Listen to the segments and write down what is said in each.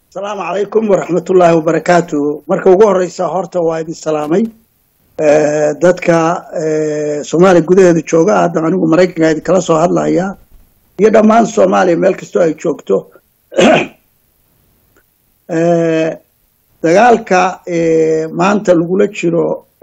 السلام عليكم ورحمة الله وبركاته. مركو جوهر هورتا وايد السلامي. dadka Soomaali gudaheeda jooga hadda anigu Mareykanka kala soo hadlaya iyo dhamaan Soomaali meel kasta ay joogto dagaalka maanta lagu jiro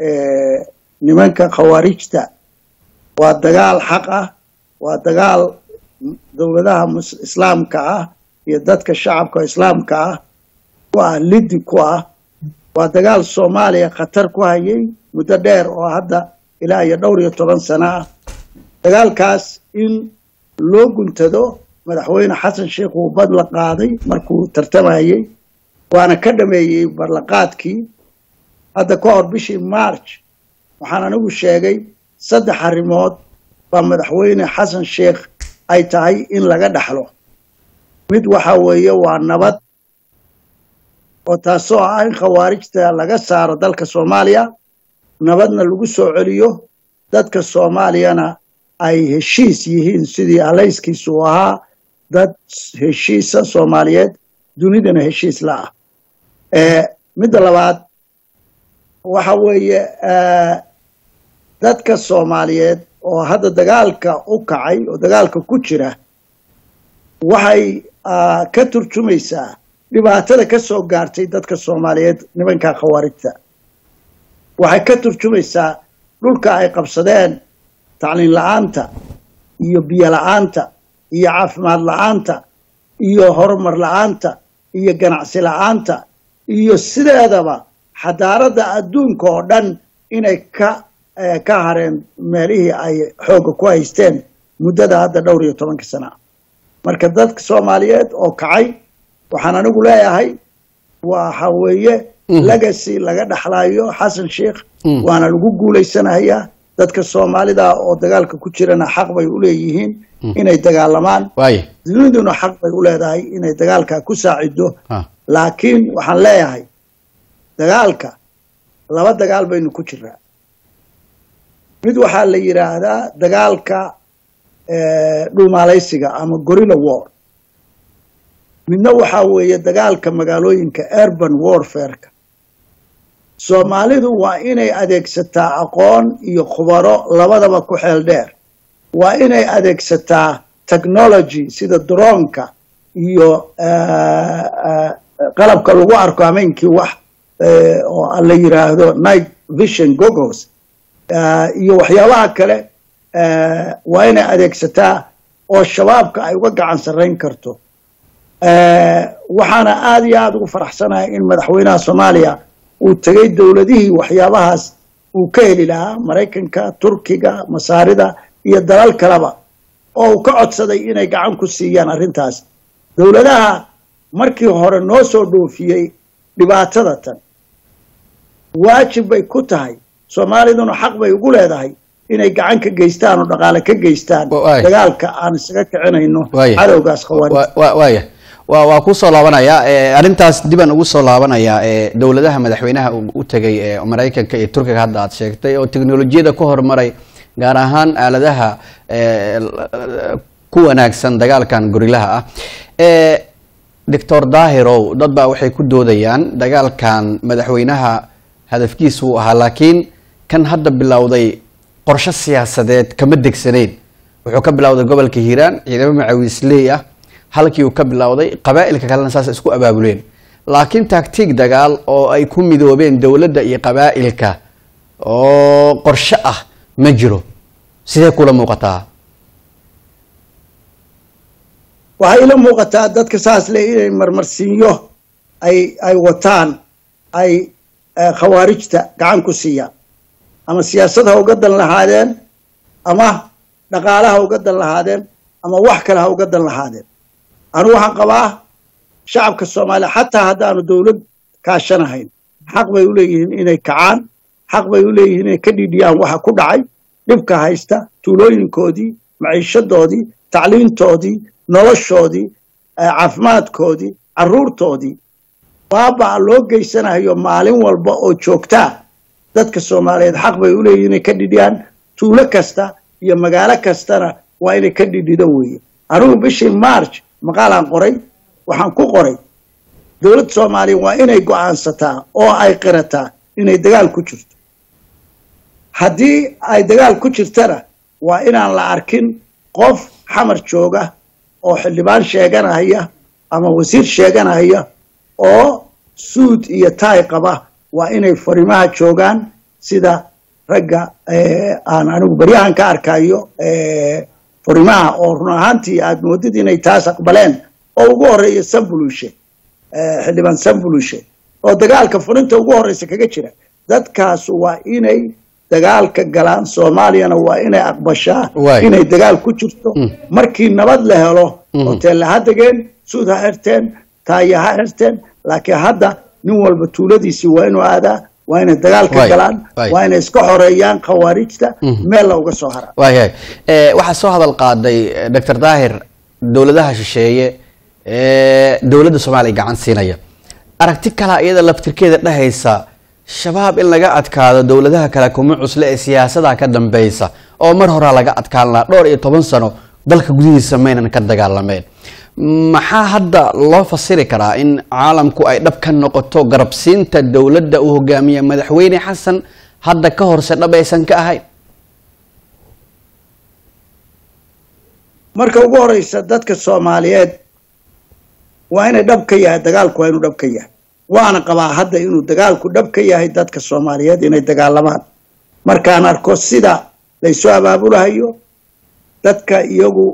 nimanka khawaarijta waa dagaal xaq ah waa dagaal dawladaha islaamka ah iyo dadka shacabka islaamka ah waa lidi ku ah waa dagaal Soomaaliya khatar ku hayay muddo dheer oo hadda ilaa iyo dhowr iyo 10 sano ah dagaalkaas in loo guntado madaxweyne Xasan Sheekh uu badla qaaday markuu tartamayay waana ka dhameeyay barlaqaadkii hadda ka hor bishii March waxaan anigu sheegay 3 arrimood ba madaxweyne Xasan Sheekh ay tahay in laga dhaxlo mid waxa weeye waa nabad oo taasoo ah in khawaarijta laga saaro dalka Soomaaliya nabadna lagu soo celiyo dadka Soomaaliyana ay heshiis yihiin sidii alayskiisu ahaa dad heshiisa Soomaaliyeed dunidana heshiis la ah mid labaad waxa weeye dadka Soomaaliyeed oo hadda dagaalka u kacay oo dagaalka ku jira waxay ka turjumaysaa dhibaatada ka soo gaartay dadka Soomaaliyeed nimanka khawaarijta waxay ka turjumaysaa dhulka ay qabsadeen tacliin la'aanta iyo biyo la'aanta iyo caafimaad la'aanta iyo horumar la'aanta iyo ganacsi la'aanta iyo sideedaba xadaarada adduunka oo dhan inay ka hareen meelihii ay xoog ku haysteen muddada hadda dhowr iyo 10 sano marka dadka Soomaaliyeed oo kacay waxaan anigu leeyahay waxa weeye legacy laga dhaxlayo Xasan Sheekh waana lagu guuleysanayaa dadka Soomaalida oo dagaalka ku jirana xaq bay u leeyihiin inay dagaalamaan duniduna xaq bay u leedahay inay dagaalka ku saacido laakiin waxaan leeyahay dagaalka laba dagaal baynu ku jiraa mid waxa la yiraahdaa dagaalka dhulmaaleysiga ama guerrilla war midna waxa weeye dagaalka magaalooyinka urban warfare-ka Soomaalidu waa inay adeegsataa aqoon iyo khubaro labadaba ku xeel dheer waa inay adeegsataa technology sida drone-ka iyo qalabka lagu arko ameenkii wax oo la yiraahdo night vision goggles iyo waxyaabaha kale waa inay adeegsataa oo shabaabka ay uga gacan sareyn karto waxaana aad iyo aad ugu faraxsanahay in madaxweynaha Soomaaliya uu tagay dawladihii waxyaabahaas uu ka heli lahaa Mareykanka Turkiga Masaarida iyo dalal kaleba oo ka codsaday inay gacan ku siiyaan arintaas dawladaha markii hore noo soo dhoofiyay dhibaatada tan waajib bay ku tahay Soomaaliduna xaq bay ugu leedahay inay gacan ka geystaan oo dhaqaale ka geystaan dagaalka aan isaga kicinayno cadawgaas khawaarij waa ku soo laabanaya arintaas diban ugu soo laabanaya dawladaha madaxweynaha u tagay Mareykanka iyo Turkiga hadda aad sheegtay oo tiknoolajiyada ku hormaray gaar ahaan aaladaha ku wanaagsan dagaalkan gorillaha ah Dr. Dahirow dad baa waxay ku doodayaan dagaalkan madaxweynaha hadafkiisu ahaa laakiin kan hadda bilowday qorshe siyaasadeed kama degsaneyn wuxuu ka bilowday gobolka Hiiraan ciidamo macawisley ah halkii uu ka bilowday qabaa'ilka kalena saas isku abaabuleen laakiin taktiik dagaal oo ay ku midoobeen dawladda iyo qabaa'ilka oo qorshe ah ma jiro sidee kula muuqataa waxay ila muuqataa dadka saas leh inay marmarsiinyo ay wataan ay khawaarijta gacan ku siiyaan ama siyaasadda uga dan lahaadeen ama dhaqaalaha uga dan lahaadeen ama wax kale ha uga dan lahaadeen anu waxaan qabaa shacabka Soomaaliya xataa haddaanu dawlad kaashanahayn xaq bay u leeyihiin inay kacaan xaq bay u leeyihiin inay ka dhidhiyaan waxa ku dhacay dhibka haysta tuulooyinkoodii maciishadoodii tacliintoodii noloshoodii caafimaadkoodii caruurtoodii baaba loo geysanayo maalin walba oo joogta dadka Soomaaliyeed xaq bay u leeyihiin inay ka dhidhiyaan tuulo kasta iyo magaalo kastana waa inay ka dhidhido weeye anigu bishii March maqaalaan qoray waxaan ku qoray dowladda Soomaaliya waa inay go'aansataa oo ay qirataa inay dagaal ku jirto haddii ay dagaal ku jirtana waa inaan la arkin qof xamar jooga oo xildhibaan sheeganaya ama wasiir sheeganaya oo suud iyo taay qaba waa inay fariimaha joogaan sida ragga aan anigu baryahan ka arkayo fariimaha oo run ahaantii aad moodid inay taas aqbaleen oo ugu horeeya Sanbulushe xildhibaan Sanbulushe oo dagaalka fulinta ugu horeysa kaga jira dadkaas waa inay dagaalka galaan Soomaaliyana waa inay aqbashaa inay dagaal ku jirto markii nabad la helo hotel ha degeen suud ha xirteen taaya ha xirteen laakiin hadda nin walba tuuladiisii waa inuu aadaa waa inay dagaalka galaan waa inay iska xoreeyaan khawaarijta meel looga soo hara waxa soo hadal qaaday Dr. Daahir dawladaha shisheeye dawladda Soomaaliya gacan siinaya aragti kala iyada laftirkeeda dhahaysa shabaab in laga adkaado dawladaha kala kuma cusle ee siyaasadda ka dambaysa oo mar hore laga adkaan la dhowr iyo 10 sano dalka gudihiisa meelan ka dagaalameen maxaa hadda loo fasiri karaa in caalamku ay dhab ka noqoto garabsiinta dawladda uu hogaamiyo madaxweyne xasan hadda ka horse dhabaysan ka ahayn marka ugu horeysa dadka Soomaaliyeed waa inay dhab ka yahay dagaalku waa inuu dhab ka yahay waana qabaa hadda inuu dagaalku dhab ka yahay dadka Soomaaliyeed inay dagaalamaan markaan arko sida la soo abaabulayo dadka iyagu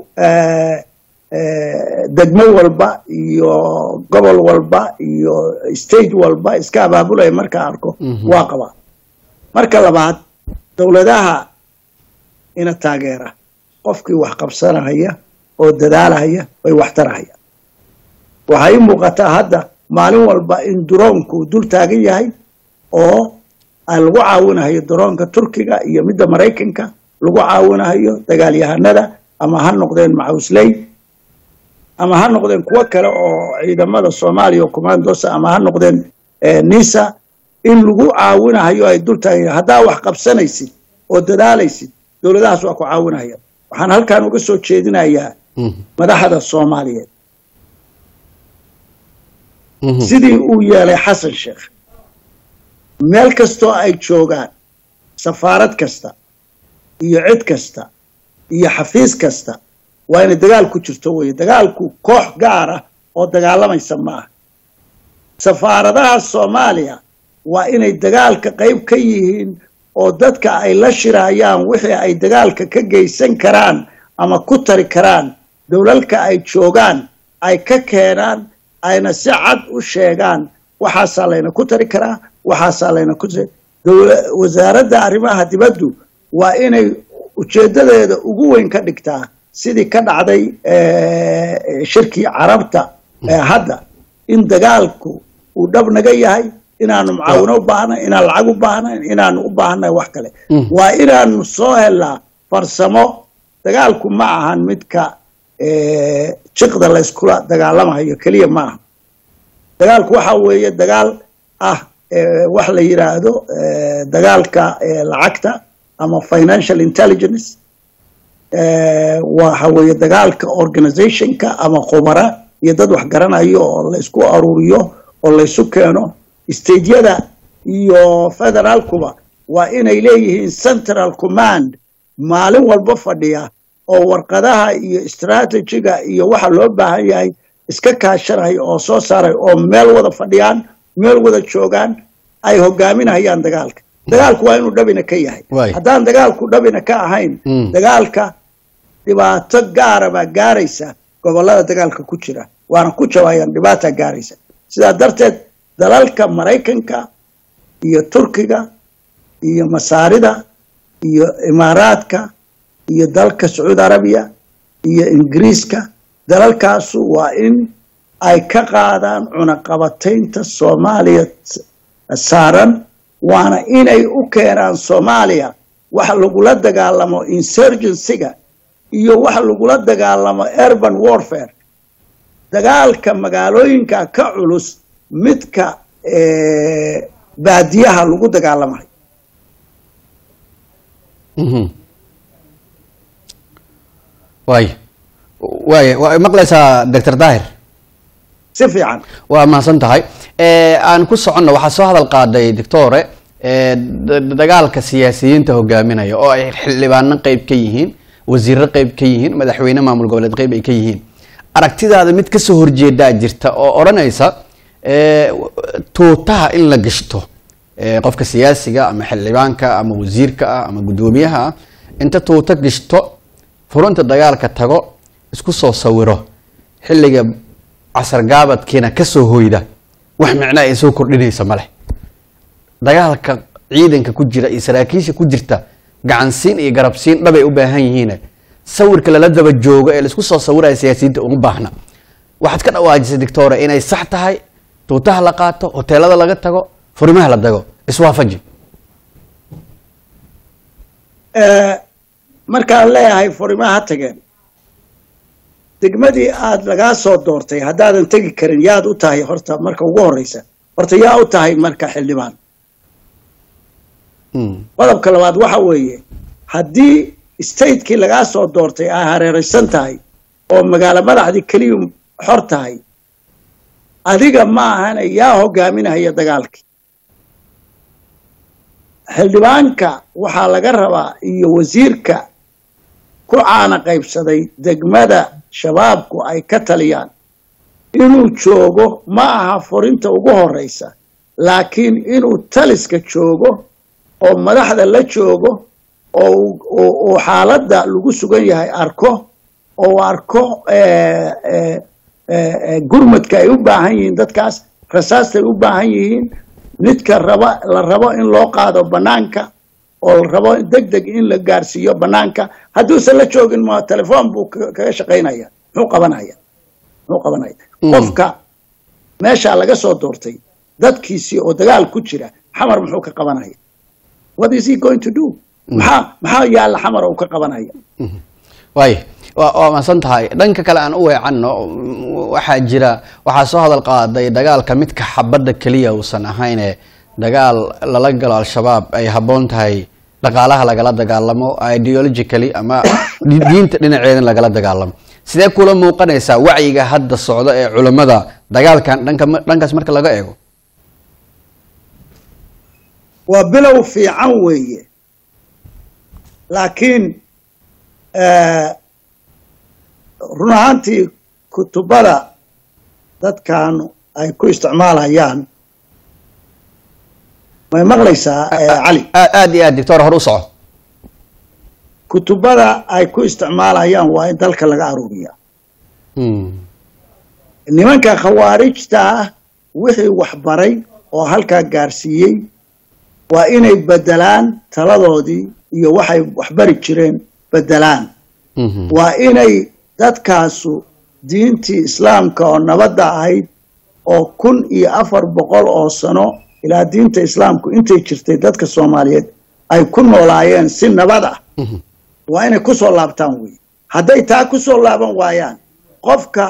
degmo walba iyo gobol walba iyo state walba iska abaabulay markaan arko waa qabaa marka labaad dawladaha ina taageera qofkii wax qabsanaya oo dadaalaya way wax taraya waxay muuqataa hadda maalin walba in droonku dul taagan yahay oo lagu caawinayo droonka Turkiga iyo midda Mareykanka lagu caawinayo dagaalyahanada ama ha noqdeen Macusley ama ha noqdeen kuwa kale oo ciidamada Soomaaliya commandos ama ha noqdeen NISA in lagu caawinayo ay dul taagan hadaa wax qabsanaysid oo dadaalaysid dawladahaas waa ku caawinaya waxaan halkaan uga soo jeedinayaa madaxda Soomaaliyeed sidii uu yeelay Xasan Sheekh meel kasto ay joogaan safaarad kasta iyo cid kasta iyo xafiis kasta waa in dagaal ku jirto way dagaalku koox gaar ah oo dagaalamaysa ma safaaradaha Soomaaliya waa inay dagaalka qayb ka yihiin oo dadka ay la shirayaan wixii ay dagaalka ka geysan karaan ama ku tari karaan dawladka ay joogaan ay ka keenaan ayna si cad u sheegaan waxa salayna ku tari karaa waxa salayna ku wasaaradda arrimaha dibaddu waa inay ujeedadeeda ugu weyn ka dhigtaa sidii ka dhacday shirkii Carabta hadda in dagaalku uu dhab naga yahay inaanu mucaawino u baahnayn inaan lacag u baahnayn inaanu u baahnayn wax kale waa inaanu soo helnaa farsamo dagaalku ma ahan midka jiqda la isku dagaalamayo kaliya ma aha dagaalku waxa weeye dagaal wax la yiraahdo dagaalka lacagta ama financial intelligence waxa weeye dagaalka organizationka ama khubara iyo dad wax garanayo oo la isku aruuriyo oo la isu keeno stageyada iyo federaalkuba waa inay leeyihiin central command maalin walba fadhiya oo warqadaha iyo strategiga iyo waxa loo baahan yahay iska kaashanay oo soo saaray oo meel wada fadhiyaan meel wada joogaan ay hogaaminayaan dagaalka waa inuu dhabina ka yahay haddaan dagaalku dhabina ka ahayn dagaalka dhibaato gaar ah gaaraysa gobolada dagaalka ku jira waana ku jawaayaan dhibaato gaaraysa sidaa darteed dalalka Mareykanka iyo Turkiga iyo Masaarida iyo Imaaraadka iyo dalka Saudi Arabia iyo Ingiriiska dalalkaas waa in ay ka qaadaan cunaqabataynta Soomaaliya saaran waana inay u keenaan Soomaaliya wax lagu la dagaalamo insurgency-ga iyo wax lagu la dagaalamo urban warfare dagaalka magaalooyinka ka culus midka baadiyaha lagu dagaalamayo way maqlaysaa Dr. Daahir سفي عن وما سنتهاي أنا كل صعنا وحصل هذا القاضي دكتورة دجالك السياسيين تهجمنا يا أو اللي بعنا قيب كيهين وزير قيب كيهين مدحوينا معمول قبل قيب كيهين أركتي هذا متكسر جدا جرت أورنا إيسا توتها إلا قشته قفك سياسي أما حلبانك أما وزيرك أما قدوميها أنت توتك قشته فرنت دجالك تجو اسكو صوره حلقة عصر قابت كنا كسو هويدا wax macna ay soo kordhinaysa male dagaalka ciidanka ku jira israakiisha ku jirta gacansiin iyo garabsiin dhabay u baahan yihiin sawirka la daba joogo ee la isku soo sawiraya siyaasiyiinta ugu baahna waxaad ka dhawaajisay doctor inay sax tahay tuutaha la qaato hoteelada laga tago furimaha la dago iswaafaji marka leeyahay furimaha tageen degmadii aad laga soo doortay hadaadan tagi karin yaad u tahay horta marka ugu horeysa horta yaa u tahay marka xildhibaan qodobka labaad waxa weeye haddii stateki laga soo doortay ay hareeraysan tahay oo magaalo madaxdii kaliya xor tahay adiga ma ahan yaa hogaaminaya dagaalkii xildhibaanka waxaa laga rabaa iyo wasiirka ku caana qaybsaday degmada shabaabku ay ka taliyaan inuu joogo ma aha furinta ugu horeysa laakiin inuu taliska joogo oo madaxda la joogo oo xaaladda lagu sugan yahay arko oo arko gurmadka ay u baahan yihiin dadkaas rasaasta ay u baahan yihiin midka la rabo in loo qaado banaanka oo la rabo degdeg in la gaarsiiyo banaanka hadduusan la joogin ma telefoon buu kaga shaqaynaya muxuu qabanaya qofka meesha laga soo doortay dadkiisii oo dagaal ku jira xamar muxuu ka qabanaya what is he going to do maxaa yaala xamar uu ka qabanaya way waa masantahay dhanka kale aan u weecanno waxaa soo hadal qaaday dagaalka midka xabadda kaliya uusan ahayn dagaal lala galo al-shabaab ay habboon tahay dhaqaalaha lagala dagaalamo ideologically ama diinta dhinaceeda lagala dagaalamo sidee kula muuqanaysaa wacyiga hadda socda ee culimada dagaalkan dhankaas marka laga eego waa bilow fiican weeye laakiin run ahaantii kutubada dadkan ay ku isticmaalayaan may maqlaysaa cali aad iyo aad doctor hor u soco kutubada ay ku isticmaalayaan waa in dalka laga aruuriyaa nimanka khawaarijta ah wixii waxbaray oo halkaa gaarsiiyey waa inay bedelaan taladoodii iyo waxay waxbari jireen bedelaan waa inay dadkaasu diintii islaamka oo nabadda ahayd oo 1400 oo sano ilaa diinta islaamku intay jirtay dadka Soomaaliyeed ay ku noolaayeen si nabad ah waa inay ku soo laabtaan weey hadday taa ku soo laaban waayaan qofka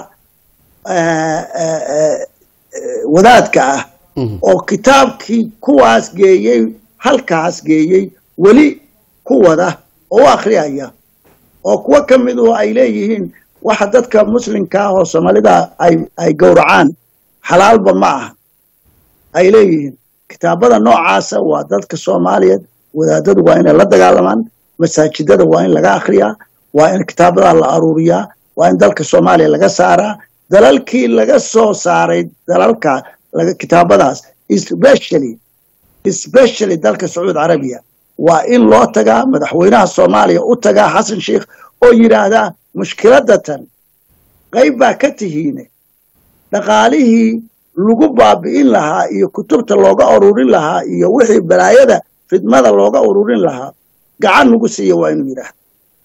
wadaadka ah oo kitaabkii kuwaas geeyay halkaas geeyay wali ku wada oo akhriyaya oo kuwa kamid oo ay leeyihiin waxa dadka muslimka ah oo Soomaalida ay gowracaan xalaalba ma aha ay leeyihiin kitaabada noocaasa waa dadka Soomaaliyeed wadaadadu waa inay la dagaalamaan masaajidada waa in laga akhriyaa waa in kitaabada la aruuriyaa waa in dalka Soomaaliya laga saaraa dalalkii laga soo saaray dalalka laga kitaabadaas especially dalka Saudi Arabia waa in loo tagaa madaxweynaha Soomaaliya u tagaa Xasan Sheikh oo yiraahdaa mushkiladatan qayb baa ka tihiin dhaqaalihii lagu baabi'in lahaa iyo kutubta looga ururin lahaa iyo wixii balaayada fidmada looga ururin lahaa gacan lagu siiyo waa inuu yiraahdo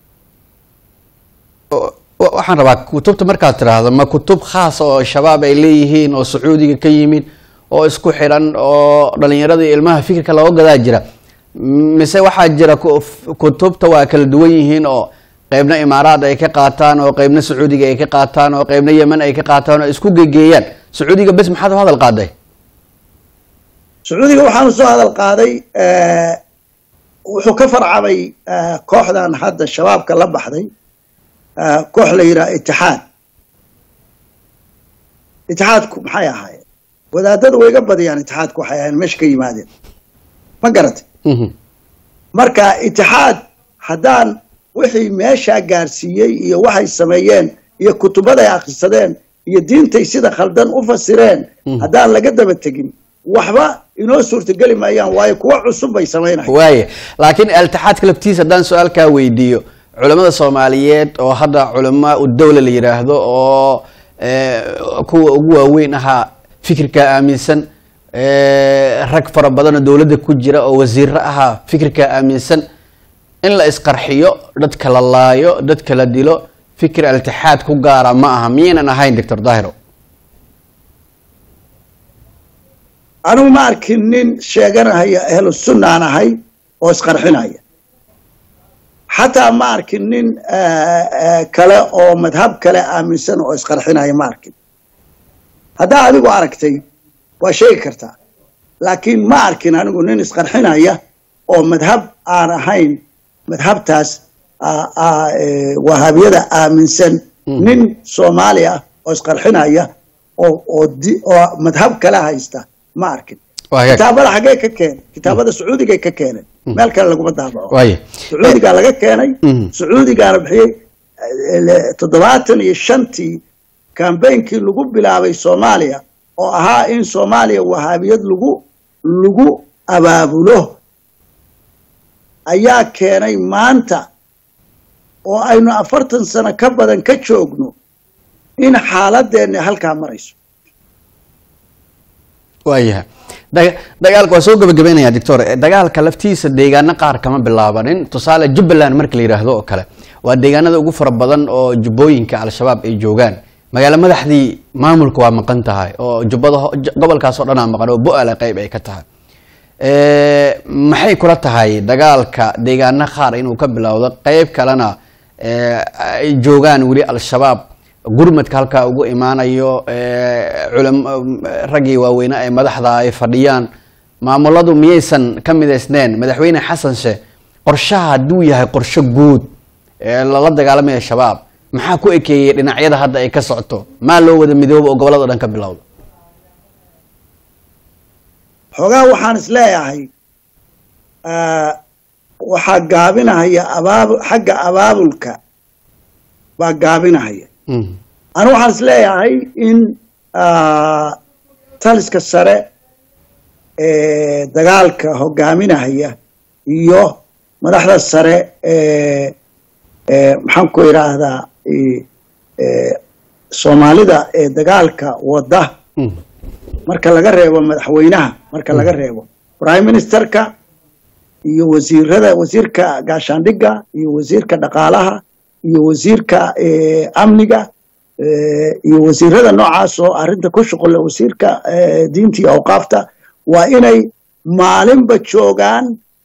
waxaan rabaa kutubta markaad tiraahdo ma kutub khaas oo shabaab ay leeyihiin oo Sacuudiga ka yimid oo isku xiran oo dhalinyarada ilmaha fikirka looga gadaa jira mise waxaa jira kutubta waa kala duwan yihiin oo qaybna imaaraad ay ka qaataan oo qaybna Sacuudiga ay ka qaataan oo qaybna Yemen ay ka qaataan oo isku geeyaan Sacuudiga bas maxaad u hadal qaaday Sacuudiga waxaan soo hadal qaaday wuxuu ka farcamay kooxdan hadda shabaabka la baxday koox la yiraahdo Ittixaad itixaadku maxay ahaayeen wadaadadu way iga badiyaan itixaadku waxay ahayn meesha ka yimaadeen ma garatay marka itixaad haddaan wixii meeshaa gaarsiiyey iyo waxay sameeyeen iyo kutubaday akhrisadeen iyo diintay sida khaldan u fasireen haddaan laga daba tegin waxba inoo suurtageli maayaan waayo kuwa cusub bay sameynayaan waaye laakiin altixaadka laftiisa haddaan su-aalkaa weydiiyo culamada soomaaliyeed oo hadda culamaa u dawla la yidhaahdo oo kuwa ugu waaweyn ahaa fikirkaa aaminsan rag fara badanoo dowladda ku jira oo wasiiro ahaa fikirkaa aaminsan in la isqarxiyo dadka la laayo dadka la dilo fikir altixaad ku gaara ma aha miyaynan ahayn doctor daahiro anigu ma arkin nin sheeganahaya ahlu sunna aan ahay oo isqarxinaya xataa ma arkin nin kale oo madhab kale aaminsan oo isqarxinaya ma arkin haddaa adigu aragtay waa sheegi kartaa laakiin ma arkin anigu nin isqarxinaya oo madhab aan ahayn madhabtaas wahaabiyada aaminsan nin soomaali ah oo isqarxinaya oo madhab kale haysta ma arkin kitaabada xaggee ka keenay kitaabada sacuudigay ka keeneen meel kale laguma daabaco sacuudigaa laga keenay sacuudigaana bixiyey 75 kambeynkii lagu bilaabay soomaaliya oo ahaa in soomaaliya wahaabiyad lagu abaabulo ayaa keenay maanta oo aynu 40 sano ka badan ka joogno in xaaladeenna halkaa marayso waayahay dagaalka waa soo gabagabeynaya doctor dagaalka laftiisa deegaano qaar kama bilaabanin tusaale Jubbaland marka la yiraahdo oo kale waa deegaanada ugu fara badan oo jubbooyinka al-shabaab ay joogaan magaalo madaxdii maamulku waa maqan tahay oo jubbada gobolkaas oo dhan aan maqan oo Bu'aale qayb ay ka tahay maxay kula tahay dagaalka deegaano qaar inuu ka bilowdo qayb kalena ay joogaan wali al-shabaab gurmadka halka ugu imaanayo ragii waaweyn ay madaxda ay fadhiyaan maamuladu miyaysan ka midaysneen madaxweyne xasan sheekh qorshaha haduu yahay qorshe guud la dagaalamaya shabaab maxaa ku ekeeyay dhinacyada hadda ay ka socoto ma loo wada midoobo oo gobolada dhan ka bilowdo xogaa waxaan isleeyahay waxa gaabinaya xagga abaabulka baa gaabinaya أنا waxaan leeyahay in taliska sare dagaalka hogaaminaya iyo madaxda sare maxaan ku yiraahdaa Soomaalida dagaalka wada marka laga reebo madaxweynaha marka laga reebo prime ministerka iyo wasiirka gaashaandhigga iyo wasiirka dhaqaalaha iyo wasiirka amniga iyo wasiirada noocaas oo arinta ku shaqo leh wasiirka diinta iyo awqaafta waa inay maalinba joogaan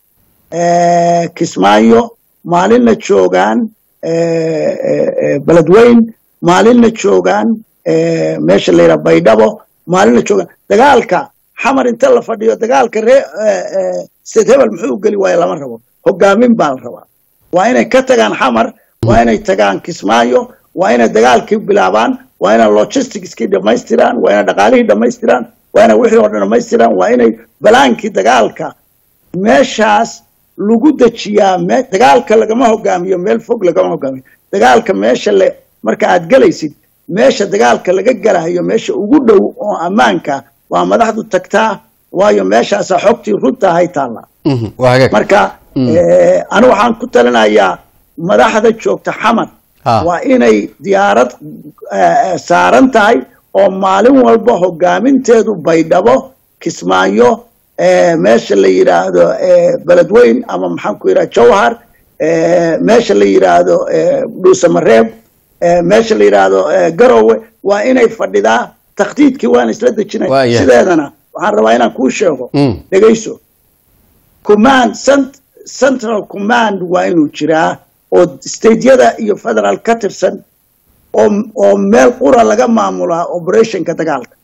Kismaayo maalinna joogaan Beledweyne maalinna joogaan meesha la yiraahdo Baydhabo maalinna joogaan dagaalka xamar inta la fadhiyo dagaalka State-Hebel muxuu gali waaya lama rabo hogaamin baa la rabaa waa inay ka tagaan xamar waa inay tagaan Kismaayo waa inay dagaalkii bilaabaan waa inay logisticskii dhamaystiraan waa inay dhaqaalihii dhamaystiraan waa inay wixii oo dhan dhamaystiraan waa inay balaankii dagaalka meeshaas lagu dajiyaa dagaalka lagama hogaamiyo meel fog lagama hogaamiyo dagaalka meesha marka aad galaysid meesha dagaalka laga galayo meesha ugu dhow oo ammaanka waa madaxdu tagtaa waayo meeshaas xogtii runta hay taala marka anu waxaan ku talinayaa madaxda joogta xamar waa inay diyaarad saaran tahay oo maalin walba hogaaminteedu Baydhabo Kismaayo meesha la yiraahdo Beledweyne ama maxaan ku yiraahdaa Jowhar meesha la yiraahdo Dhuusamareeb meesha la yiraahdo Garowe waa inay fadhidaa taqdiidkii waan isla dejinay sideedana waxaan rabaa inaan ku sheego dhageyso command central command waa inuu jiraa oo state-yada iyo federal ka tirsan oo meel qura laga maamulaa operationka dagaalka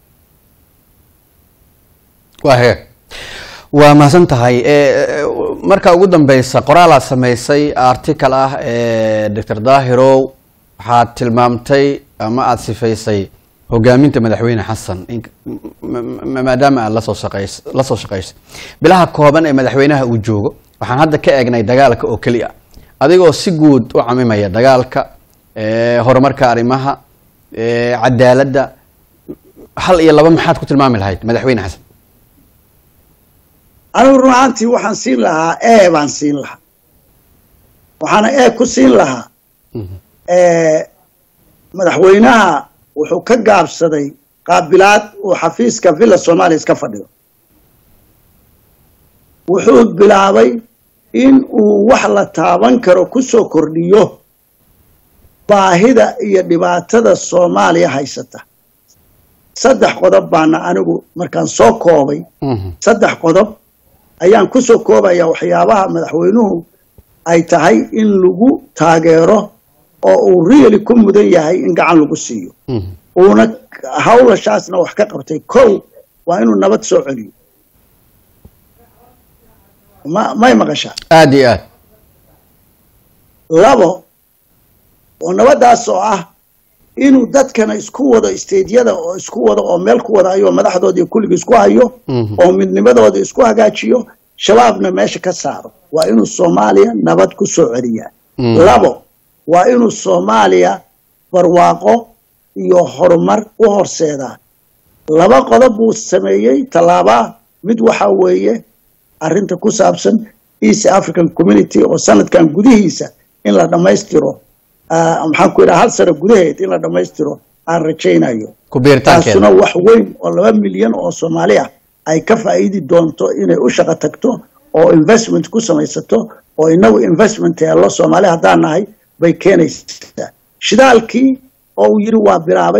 waa maasan tahay marka ugu dambeysa qoraal sameysay article ah Dr. Daahirow waxaad tilmaamtay ama aad sifaysay hogaaminta madaxweyne xasan maadaama aad la soo shaqaysa bilaha kooban ee madaxweynaha uu joogo waxaan hadda ka eegnay dagaalka oo keliya adigoo si guud u camimaya dagaalka horumarka arrimaha cadaaladda hal iyo laba maxaad ku tilmaami lahayd madaxweyne xasan anigu run ahaantii waxaan siin lahaa baan siin lahaa waxaana ku siin lahaa madaxweynaha wuxuu ka gaabsaday qaabilaad uu xafiiska villa Soomaaliya iska fadhiyo wuxuu bilaabay in uu wax la taaban karo ku soo kordhiyo baahida iyo dhibaatada Soomaaliya haysata saddex qodob baana anigu markaan soo koobay saddex qodob ayaan ku soo koobaya waxyaabaha madaxweynuhu ay tahay in lagu taageero oo uu really ku mudan yahay in gacan lagu siiyo uuna hawlashaasna wax ka qabtay kow waa inuu nabad soo celiyo may maqashaa aad iyo aad labo oo nabadaas oo ah inuu dadkana isku wado isteediyada oo isku wado oo meel ku wada ayo madaxdoodii kulliga isku hayo oo midnimadooda isku hagaajiyo shabaabna meesha ka saaro waa inuu Soomaaliya nabad ku soo celiyaa labo waa inuu Soomaaliya barwaaqo iyo horumar u horseeda laba qodob uu sameeyay talaaba mid waxa weeye arinta ku saabsan East African Community oo sanadkan gudihiisa in la dhameystiro maxaan ku hal sano gudaheed in la dhameystiro aan rajaynayo ku beertaankeeda taasuna wax weyn oo 2 milyan oo Soomaaliya ay ka faa'iidi doonto inay u shaqo tagto oo investment ku samaysato oo inagu investment ee la Soomaaliya hadaan nahay bay keenaysaa shidaalkii oo uu yiri waa bilaabay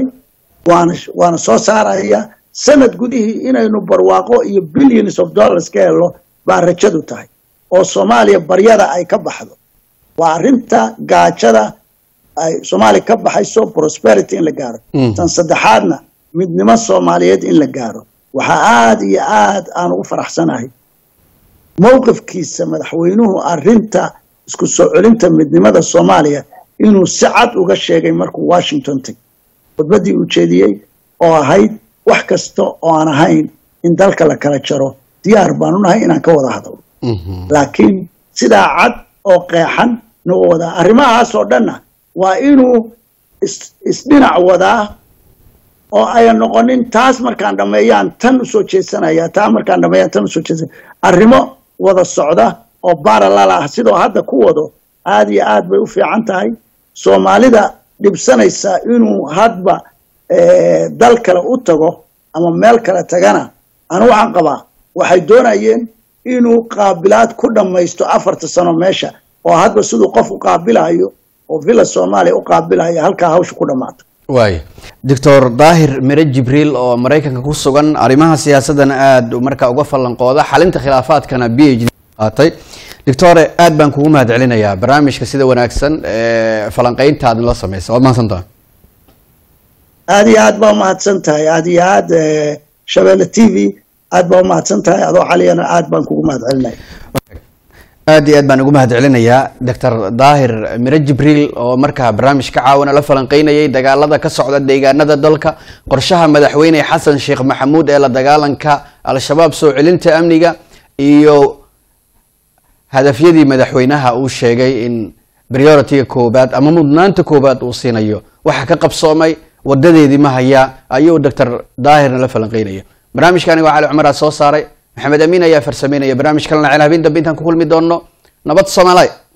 waana soo saaraya sanad gudihii inaynu barwaaqo iyo billions of dollars ka helo baa rajadu tahay oo Soomaaliya baryada ay ka baxdo waa arinta gaajada ay Soomaaliya ka baxayso prosperity in la gaaro tan saddexaadna midnimo Soomaaliyeed in la gaaro waxa aad iyo aad aan ugu faraxsanahay mowqifkiisa madaxweynuhu arinta isku soo celinta midnimada Soomaaliya inuu si cad uga sheegay markuu Washington tagay khudbadii uu jeediyay oo ahayd wax kasta oo aan ahayn in dalka la kala jaro diyaar baan u nahay inaan ka wada hadlo laakiin sida cad oo qeexan noo wada arrimahaas oo dhanna waa inuu isdhinac wadaa oo ay noqonin taas markaan dhameeyaan tan u soo jeesanaya taa markaan dhameeyaan tan u soo jeesan arrimo wada socda oo parallel ah sidoo hadda ku wado aad iyo aad bay u fiican tahay Soomaalida dhibsanaysa inuu hadba dal kale u tago ama meel kale tagana anu waxaan qabaa waxay doonayeen inuu qaabilaad ku dhameysto 4 sano meesha oo hadba sidoo qof u qaabilayo oo villa Soomaaliya u qaabilayo halka hawsha ku dhamaato waay Dr. Daahir Mire Jibriil oo Mareykanka ku sugan arimaha siyaasadana aad marka uga falanqooda xalinta khilaafaadkana PhD qaatay Dr. aad baan kugu mahadcelinayaa barnaamijka sida wanaagsan falanqeyntaad la sameysay waad mahadsantahay aad iyo aad baa mahadsantahay aad iyo aad Shabeelle TV aad baa mahadsantahay adoo caliyana aad baan kugu mahadcelinayaa aad iyo aad baan ugu mahadcelinayaa Dr. Daahir Mire Jibriil oo markaa barnaamij ka caawana la falanqeynayay dagaalada ka socda deegaanada dalka qorshaha madaxweyne Xasan Sheekh Maxamuud ee la dagaalanka al-shabaab soo celinta amniga iyo hadafyadii madaxweynaha uu sheegay in priority koobaad ama mudnaanta koobaad uu siinayo waxa ka qabsoomay wadadeedii ma haya ayuu Dr. Daahir la falanqeynaya barnaamijkani waa Cali Cumar soo saaray Maxamed Amiin ayaa farsameynaya barnaamij kalena cilaabiin dambe intaan ku kulmi doono nabad Soomaaliya